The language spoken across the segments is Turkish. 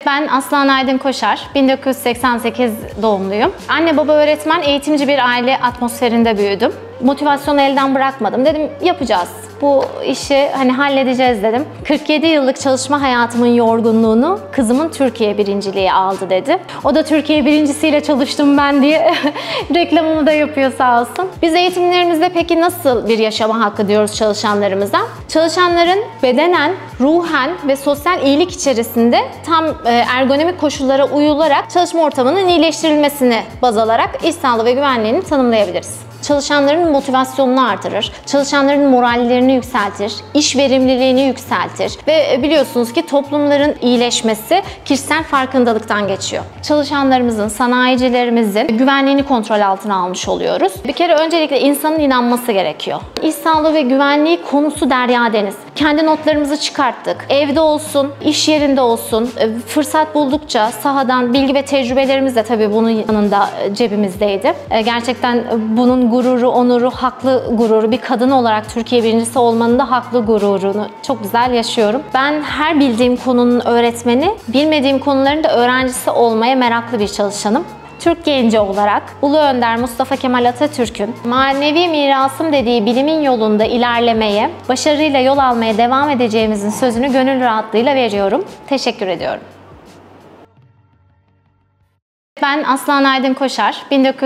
Ben Aslan Aydın Koşar, 1988 doğumluyum. Anne baba öğretmen, eğitimci bir aile atmosferinde büyüdüm. Motivasyonu elden bırakmadım. Dedim yapacağız. Bu işi halledeceğiz dedim. 47 yıllık çalışma hayatımın yorgunluğunu kızımın Türkiye birinciliği aldı dedi. O da Türkiye birincisiyle çalıştım ben diye reklamımı da yapıyor sağ olsun. Biz eğitimlerimizde peki nasıl bir yaşama hakkı diyoruz çalışanlarımıza? Çalışanların bedenen, ruhen ve sosyal iyilik içerisinde tam ergonomik koşullara uyularak çalışma ortamının iyileştirilmesini baz alarak iş sağlığı ve güvenliğini tanımlayabiliriz. Çalışanların motivasyonunu artırır, çalışanların morallerini yükseltir, iş verimliliğini yükseltir ve biliyorsunuz ki toplumların iyileşmesi kişisel farkındalıktan geçiyor. Çalışanlarımızın, sanayicilerimizin güvenliğini kontrol altına almış oluyoruz. Bir kere öncelikle insanın inanması gerekiyor. İş sağlığı ve güvenliği konusu derya deniz. Kendi notlarımızı çıkarttık. Evde olsun, iş yerinde olsun, fırsat buldukça sahadan bilgi ve tecrübelerimiz de tabii bunun yanında cebimizdeydi. Gerçekten bunun gururu, onuru, haklı gururu, bir kadın olarak Türkiye birincisi olmanın da haklı gururunu çok güzel yaşıyorum. Ben her bildiğim konunun öğretmeni, bilmediğim konuların da öğrencisi olmaya meraklı bir çalışanım. Türk genci olarak Ulu Önder Mustafa Kemal Atatürk'ün manevi mirasım dediği bilimin yolunda ilerlemeye, başarıyla yol almaya devam edeceğimizin sözünü gönül rahatlığıyla veriyorum. Teşekkür ediyorum. Ben Aslan Aydın Koşar,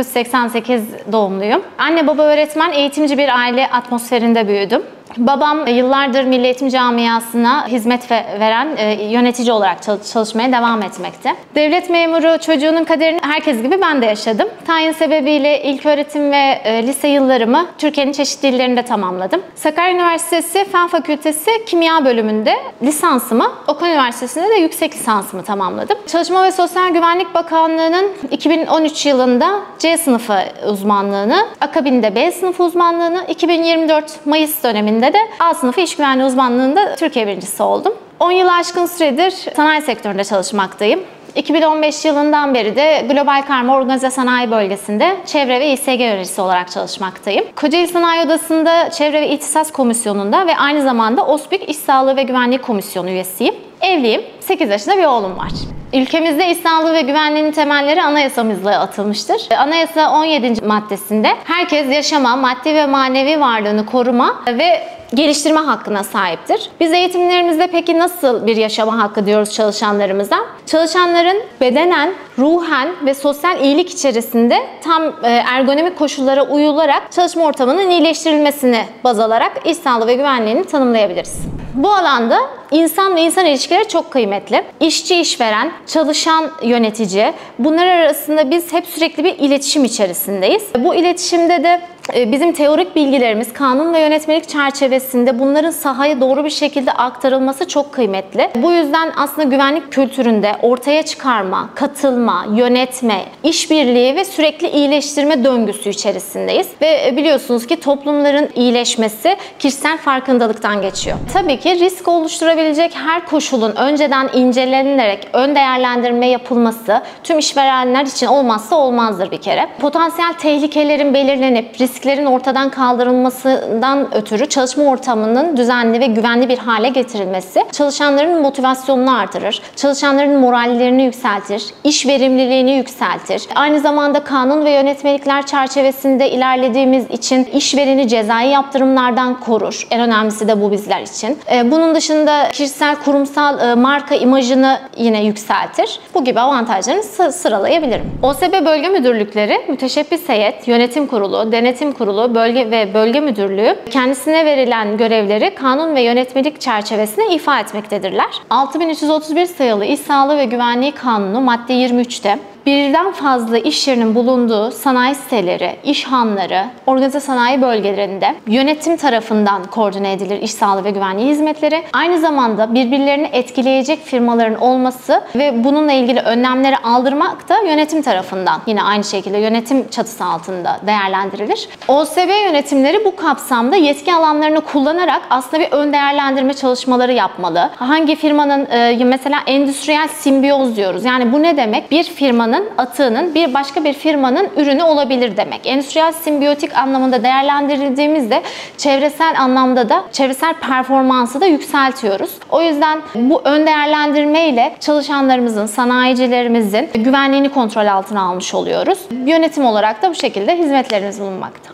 1988 doğumluyum. Anne baba öğretmen, eğitimci bir aile atmosferinde büyüdüm. Babam yıllardır Milli Eğitim Camiası'na hizmet veren yönetici olarak çalışmaya devam etmekte. Devlet memuru çocuğunun kaderini herkes gibi ben de yaşadım. Tayin sebebiyle ilköğretim ve lise yıllarımı Türkiye'nin çeşitli illerinde tamamladım. Sakarya Üniversitesi Fen Fakültesi Kimya bölümünde lisansımı, Okan Üniversitesi'nde de yüksek lisansımı tamamladım. Çalışma ve Sosyal Güvenlik Bakanlığı'nın 2013 yılında C sınıfı uzmanlığını, akabinde B sınıfı uzmanlığını, 2024 Mayıs döneminde de A sınıfı iş güvenliği uzmanlığında Türkiye birincisi oldum. 10 yılı aşkın süredir sanayi sektöründe çalışmaktayım. 2015 yılından beri de Global Karma Organize Sanayi Bölgesi'nde çevre ve İSG yöneticisi olarak çalışmaktayım. Kocaeli Sanayi Odası'nda Çevre ve İhtisas Komisyonu'nda ve aynı zamanda OSBİK İş Sağlığı ve Güvenliği Komisyonu üyesiyim. Evliyim, 8 yaşında bir oğlum var. Ülkemizde iş sağlığı ve güvenliğinin temelleri anayasamızla atılmıştır. Anayasa 17. maddesinde herkes yaşama, maddi ve manevi varlığını koruma ve geliştirme hakkına sahiptir. Biz eğitimlerimizde peki nasıl bir yaşama hakkı diyoruz çalışanlarımıza? Çalışanların bedenen, ruhen ve sosyal iyilik içerisinde tam ergonomik koşullara uyularak çalışma ortamının iyileştirilmesini baz alarak iş sağlığı ve güvenliğini tanımlayabiliriz. Bu alanda insan ve insan ilişkileri çok kıymetli. İşçi, işveren, çalışan, yönetici, bunlar arasında biz hep sürekli bir iletişim içerisindeyiz. Bu iletişimde de bizim teorik bilgilerimiz kanun ve yönetmelik çerçevesinde bunların sahaya doğru bir şekilde aktarılması çok kıymetli. Bu yüzden aslında güvenlik kültüründe ortaya çıkarma, katılma, yönetme, işbirliği ve sürekli iyileştirme döngüsü içerisindeyiz. Ve biliyorsunuz ki toplumların iyileşmesi kişisel farkındalıktan geçiyor. Tabii ki risk oluşturabilecek her koşulun önceden incelenerek ön değerlendirme yapılması tüm işverenler için olmazsa olmazdır bir kere. Potansiyel tehlikelerin belirlenip risklerin ortadan kaldırılmasından ötürü çalışma ortamının düzenli ve güvenli bir hale getirilmesi çalışanların motivasyonunu artırır, çalışanların morallerini yükseltir, iş verimliliğini yükseltir. Aynı zamanda kanun ve yönetmelikler çerçevesinde ilerlediğimiz için işvereni cezai yaptırımlardan korur. En önemlisi de bu bizler için. Bunun dışında kişisel, kurumsal marka imajını yine yükseltir. Bu gibi avantajlarını sıralayabilirim. OSB Bölge Müdürlükleri, Müteşebbis Heyet, Yönetim Kurulu, Denetim Kurulu, Bölge ve Bölge Müdürlüğü kendisine verilen görevleri kanun ve yönetmelik çerçevesinde ifa etmektedirler. 6331 sayılı İş Sağlığı ve Güvenliği Kanunu madde 23'te birden fazla iş yerinin bulunduğu sanayi siteleri, işhanları, organize sanayi bölgelerinde yönetim tarafından koordine edilir iş sağlığı ve güvenliği hizmetleri. Aynı zamanda birbirlerini etkileyecek firmaların olması ve bununla ilgili önlemleri aldırmak da yönetim tarafından yine aynı şekilde yönetim çatısı altında değerlendirilir. OSB yönetimleri bu kapsamda yetki alanlarını kullanarak aslında bir ön değerlendirme çalışmaları yapmalı. Hangi firmanın mesela endüstriyel simbiyoz diyoruz. Yani bu ne demek? Bir firmanın firmanın atığının bir başka bir firmanın ürünü olabilir demek. Endüstriyel simbiyotik anlamında değerlendirildiğimizde çevresel anlamda da çevresel performansı da yükseltiyoruz. O yüzden bu ön değerlendirme ile çalışanlarımızın, sanayicilerimizin güvenliğini kontrol altına almış oluyoruz. Yönetim olarak da bu şekilde hizmetlerimiz bulunmakta.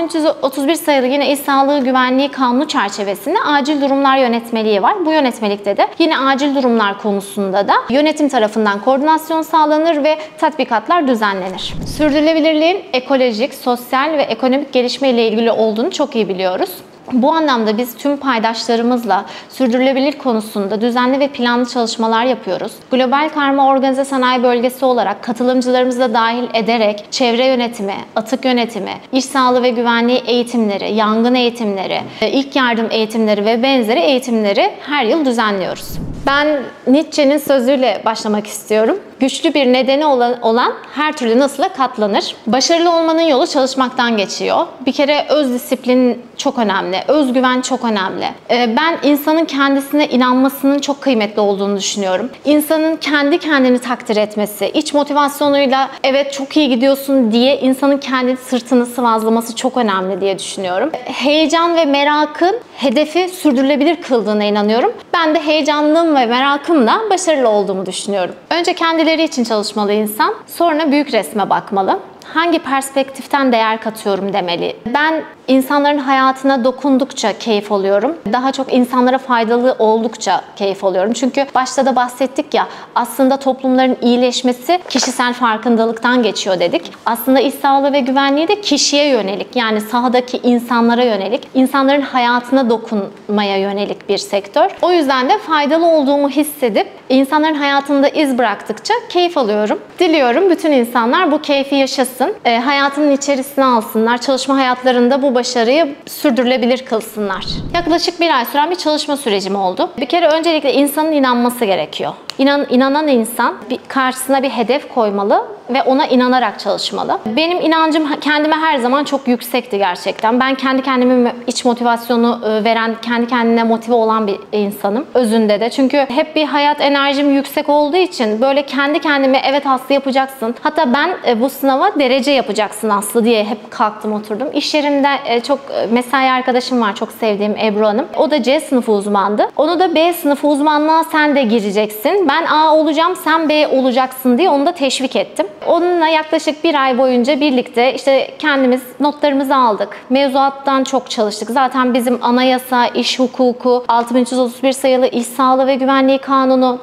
6331 sayılı yine İş Sağlığı Güvenliği Kanunu çerçevesinde acil durumlar yönetmeliği var. Bu yönetmelikte de yine acil durumlar konusunda da yönetim tarafından koordinasyon sağlanır ve tatbikatlar düzenlenir. Sürdürülebilirliğin ekolojik, sosyal ve ekonomik gelişme ile ilgili olduğunu çok iyi biliyoruz. Bu anlamda biz tüm paydaşlarımızla sürdürülebilir konusunda düzenli ve planlı çalışmalar yapıyoruz. Global Karma Organize Sanayi Bölgesi olarak katılımcılarımızı da dahil ederek çevre yönetimi, atık yönetimi, iş sağlığı ve güvenliği eğitimleri, yangın eğitimleri, ilk yardım eğitimleri ve benzeri eğitimleri her yıl düzenliyoruz. Ben Nietzsche'nin sözüyle başlamak istiyorum. Güçlü bir nedeni olan her türlü nasıla katlanır. Başarılı olmanın yolu çalışmaktan geçiyor. Bir kere öz disiplin çok önemli, özgüven çok önemli. Ben insanın kendisine inanmasının çok kıymetli olduğunu düşünüyorum. İnsanın kendi kendini takdir etmesi, iç motivasyonuyla evet çok iyi gidiyorsun diye insanın kendi sırtını sıvazlaması çok önemli diye düşünüyorum. Heyecan ve merakın hedefi sürdürülebilir kıldığına inanıyorum. Ben de heyecanlım ve merakımla başarılı olduğumu düşünüyorum. Önce kendileri için çalışmalı insan, sonra büyük resme bakmalı. Hangi perspektiften değer katıyorum demeli. Ben insanların hayatına dokundukça keyif alıyorum. Daha çok insanlara faydalı oldukça keyif alıyorum. Çünkü başta da bahsettik ya, aslında toplumların iyileşmesi kişisel farkındalıktan geçiyor dedik. Aslında iş sağlığı ve güvenliği de kişiye yönelik, yani sahadaki insanlara yönelik, insanların hayatına dokunmaya yönelik bir sektör. O yüzden de faydalı olduğumu hissedip insanların hayatında iz bıraktıkça keyif alıyorum. Diliyorum bütün insanlar bu keyfi yaşasın, hayatının içerisine alsınlar, çalışma hayatlarında bu başarıyı sürdürülebilir kılsınlar. Yaklaşık bir ay süren bir çalışma sürecim oldu. Bir kere öncelikle insanın inanması gerekiyor. İnanan insan karşısına bir hedef koymalı ve ona inanarak çalışmalı. Benim inancım kendime her zaman çok yüksekti gerçekten. Ben kendi kendime iç motivasyonu veren, kendi kendine motive olan bir insanım. Özünde de. Çünkü hep bir hayat enerjim yüksek olduğu için böyle kendi kendime evet Aslı yapacaksın. Hatta ben bu sınava derece yapacaksın Aslı diye hep kalktım oturdum. İş yerinde çok mesai arkadaşım var, çok sevdiğim Ebru Hanım. O da C sınıfı uzmandı. Onu da B sınıfı uzmanlığa sen de gireceksin. Ben A olacağım, sen B olacaksın diye onu da teşvik ettim. Onunla yaklaşık bir ay boyunca birlikte işte kendimiz notlarımızı aldık. Mevzuattan çok çalıştık. Zaten bizim anayasa, iş hukuku, 6331 sayılı İş Sağlığı ve Güvenliği Kanunu,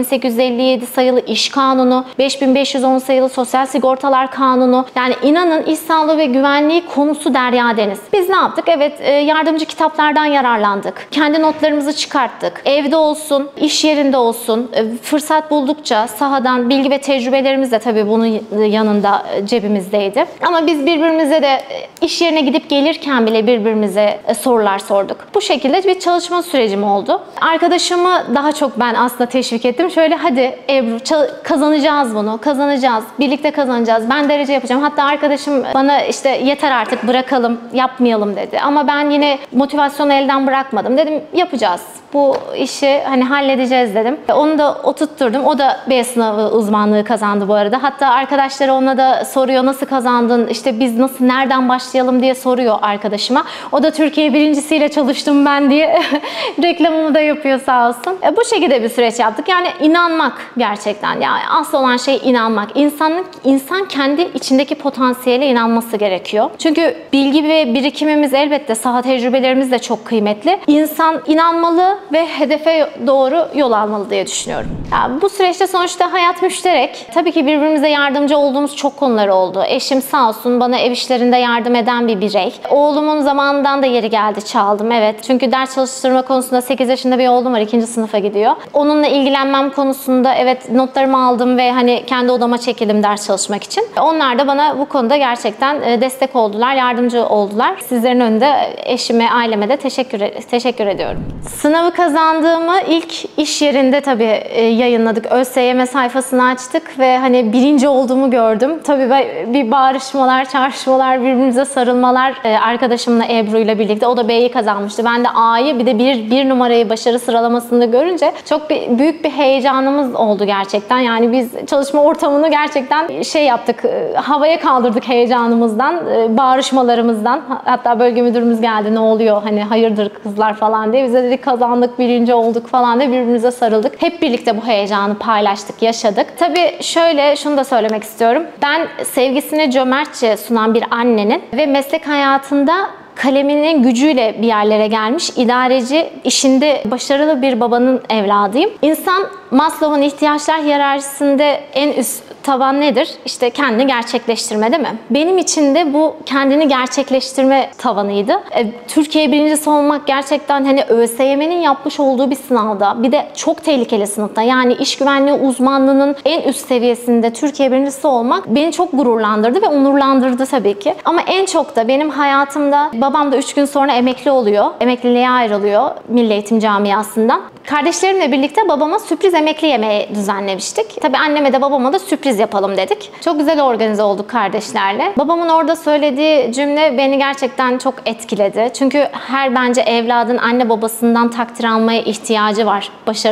4857 sayılı İş Kanunu, 5510 sayılı Sosyal Sigortalar Kanunu. Yani inanın iş sağlığı ve güvenliği konusu derya deniz. Biz ne yaptık? Evet, yardımcı kitaplardan yararlandık. Kendi notlarımızı çıkarttık. Evde olsun, iş yerinde olsun, fırsat buldukça sahadan bilgi ve tecrübelerimiz de tabii bunun yanında cebimizdeydi. Ama biz birbirimize de iş yerine gidip gelirken bile birbirimize sorular sorduk. Bu şekilde bir çalışma sürecim oldu. Arkadaşımı daha çok ben aslında teşvik ettim. Şöyle hadi Ebru kazanacağız bunu, kazanacağız, birlikte kazanacağız. Ben derece yapacağım. Hatta arkadaşım bana işte yeter artık bırakalım, yapmayalım dedi. Ama ben yine motivasyonu elden bırakmadım. Dedim yapacağız. Bu işi hani halledeceğiz dedim. Onu da oturtturdum. O da B sınavı uzmanlığı kazandı bu arada. Hatta arkadaşları ona da soruyor nasıl kazandın, işte biz nasıl, nereden başlayalım diye soruyor arkadaşıma. O da Türkiye birincisiyle çalıştım ben diye reklamımı da yapıyor sağ olsun. Bu şekilde bir süreç yaptık. Yani inanmak gerçekten. Yani asıl olan şey inanmak. İnsan kendi içindeki potansiyele inanması gerekiyor. Çünkü bilgi ve birikimimiz elbette, saha tecrübelerimiz de çok kıymetli. İnsan inanmalı ve hedefe doğru yol almalı diye düşünüyorum. Yani bu süreçte sonuçta hayat müşterek. Tabii ki birbirimize yardımcı olduğumuz çok konular oldu. Eşim sağ olsun bana ev işlerinde yardım eden bir birey. Oğlumun zamanından da yeri geldi çaldım, evet. Çünkü ders çalıştırma konusunda 8 yaşında bir oğlum var, 2. sınıfa gidiyor. Onunla ilgilenmem konusunda evet notlarımı aldım ve hani kendi odama çekildim ders çalışmak için. Onlar da bana bu konuda gerçekten destek oldular, yardımcı oldular. Sizlerin önünde eşime, aileme de teşekkür ediyorum. Sınavı kazandığımı ilk iş yerinde tabii yayınladık. ÖSYM sayfasını açtık ve hani birinci olduğumu gördüm. Tabii bir bağırışmalar, çağrışmalar, birbirimize sarılmalar arkadaşımla Ebru ile birlikte. O da B'yi kazanmıştı. Ben de A'yı, bir de bir numarayı başarı sıralamasında görünce çok büyük bir heyecanımız oldu gerçekten. Yani biz çalışma ortamını gerçekten şey yaptık, havaya kaldırdık heyecanımızdan, bağırışmalarımızdan. Hatta bölge müdürümüz geldi, ne oluyor hani hayırdır kızlar falan diye. Biz de dedik kazandık, birinci olduk falan diye birbirimize sarıldık. Hep birlikte bu heyecanı paylaştık, yaşadık. Tabii şöyle şunu da söylemek istiyorum. Ben sevgisini cömertçe sunan bir annenin ve meslek hayatında kaleminin gücüyle bir yerlere gelmiş, idareci, işinde başarılı bir babanın evladıyım. İnsan Maslow'un ihtiyaçlar hiyerarşisinde en üst taban nedir? İşte kendini gerçekleştirme, değil mi? Benim için de bu kendini gerçekleştirme tavanıydı. Türkiye birincisi olmak gerçekten hani ÖSYM'nin yapmış olduğu bir sınavda, bir de çok tehlikeli sınıfta, yani iş güvenliği uzmanlığının en üst seviyesinde Türkiye birincisi olmak beni çok gururlandırdı ve onurlandırdı tabii ki. Ama en çok da benim hayatımda, babam da 3 gün sonra emekli oluyor. Emekliliğe ayrılıyor Milli Eğitim Camiası'ndan. Kardeşlerimle birlikte babama sürpriz emekli yemeği düzenlemiştik. Tabii anneme de babama da sürpriz yapalım dedik. Çok güzel organize olduk kardeşlerle. Babamın orada söylediği cümle beni gerçekten çok etkiledi. Çünkü her bence evladın anne babasından takdir almaya ihtiyacı var.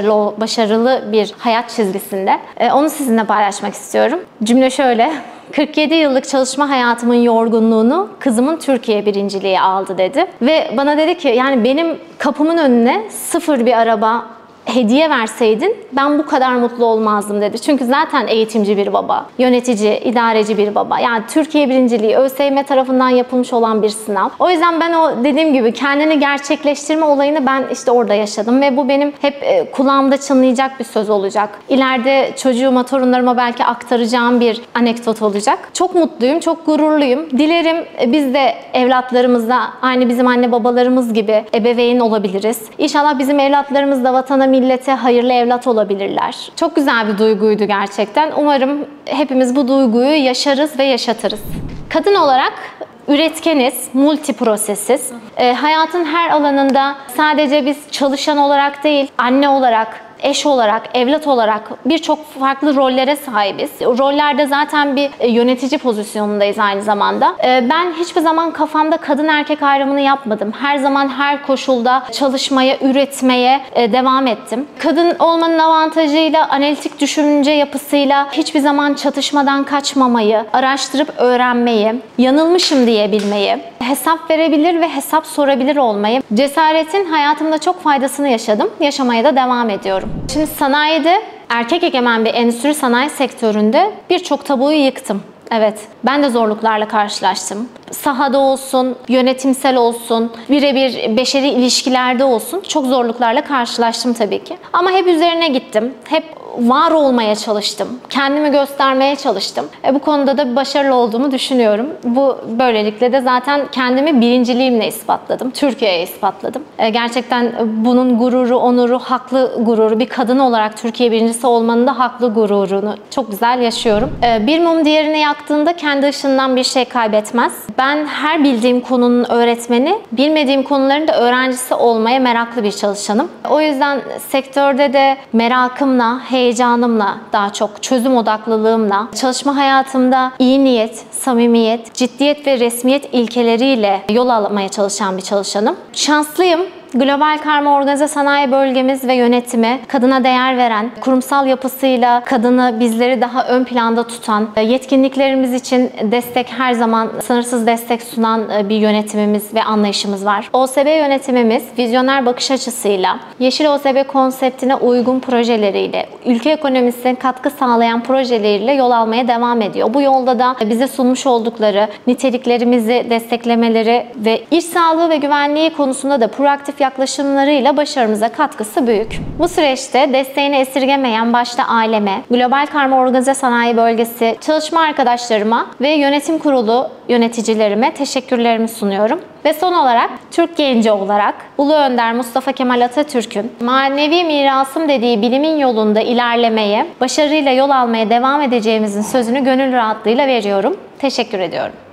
Başarılı bir hayat çizgisinde. Onu sizinle paylaşmak istiyorum. Cümle şöyle: 47 yıllık çalışma hayatımın yorgunluğunu kızımın Türkiye birinciliği aldı dedi. Ve bana dedi ki yani benim kapımın önüne sıfır bir araba hediye verseydin ben bu kadar mutlu olmazdım dedi. Çünkü zaten eğitimci bir baba, yönetici, idareci bir baba. Yani Türkiye birinciliği ÖSYM tarafından yapılmış olan bir sınav. O yüzden ben o dediğim gibi kendini gerçekleştirme olayını ben işte orada yaşadım ve bu benim hep kulağımda çınlayacak bir söz olacak. İleride çocuğuma, torunlarıma belki aktaracağım bir anekdot olacak. Çok mutluyum, çok gururluyum. Dilerim biz de evlatlarımızla aynı bizim anne babalarımız gibi ebeveyn olabiliriz. İnşallah bizim evlatlarımız da vatana, millete hayırlı evlat olabilirler. Çok güzel bir duyguydu gerçekten. Umarım hepimiz bu duyguyu yaşarız ve yaşatırız. Kadın olarak üretkeniz, multiprosesiz. Hayatın her alanında sadece biz çalışan olarak değil, anne olarak, eş olarak, evlat olarak birçok farklı rollere sahibiz. Rollerde zaten bir yönetici pozisyonundayız aynı zamanda. Ben hiçbir zaman kafamda kadın erkek ayrımını yapmadım. Her zaman her koşulda çalışmaya, üretmeye devam ettim. Kadın olmanın avantajıyla, analitik düşünce yapısıyla hiçbir zaman çatışmadan kaçmamayı, araştırıp öğrenmeyi, yanılmışım diyebilmeyi, hesap verebilir ve hesap sorabilir olmayı, cesaretin hayatımda çok faydasını yaşadım. Yaşamaya da devam ediyorum. Şimdi sanayide, erkek egemen bir endüstri sanayi sektöründe birçok tabuyu yıktım. Evet, ben de zorluklarla karşılaştım. Sahada olsun, yönetimsel olsun, birebir beşeri ilişkilerde olsun çok zorluklarla karşılaştım tabii ki. Ama hep üzerine gittim. Hep var olmaya çalıştım. Kendimi göstermeye çalıştım. Bu konuda da başarılı olduğumu düşünüyorum. Bu böylelikle de zaten kendimi birinciliğimle ispatladım. Türkiye'ye ispatladım. Gerçekten bunun gururu, onuru, haklı gururu, bir kadın olarak Türkiye birincisi olmanın da haklı gururunu çok güzel yaşıyorum. Bir mum diğerini yaktığında kendi ışığından bir şey kaybetmez. Ben her bildiğim konunun öğretmeni, bilmediğim konuların da öğrencisi olmaya meraklı bir çalışanım. O yüzden sektörde de merakımla, heyecanımla, daha çok çözüm odaklılığımla, çalışma hayatımda iyi niyet, samimiyet, ciddiyet ve resmiyet ilkeleriyle yol almaya çalışan bir çalışanım. Şanslıyım. Global Karma Organize Sanayi Bölgemiz ve yönetimi kadına değer veren, kurumsal yapısıyla kadını, bizleri daha ön planda tutan, yetkinliklerimiz için destek, her zaman sınırsız destek sunan bir yönetimimiz ve anlayışımız var. OSB yönetimimiz vizyoner bakış açısıyla, Yeşil OSB konseptine uygun projeleriyle, ülke ekonomisine katkı sağlayan projeleriyle yol almaya devam ediyor. Bu yolda da bize sunmuş oldukları niteliklerimizi desteklemeleri ve iş sağlığı ve güvenliği konusunda da proaktif yaklaşımlarıyla başarımıza katkısı büyük. Bu süreçte desteğini esirgemeyen başta aileme, Global Karma Organize Sanayi Bölgesi çalışma arkadaşlarıma ve yönetim kurulu yöneticilerime teşekkürlerimi sunuyorum. Ve son olarak Türk genci olarak Ulu Önder Mustafa Kemal Atatürk'ün manevi mirasım dediği bilimin yolunda ilerlemeye, başarıyla yol almaya devam edeceğimizin sözünü gönül rahatlığıyla veriyorum. Teşekkür ediyorum.